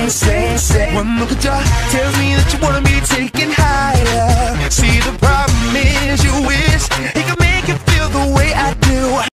say. One look at you tells me that you wanna be taken high.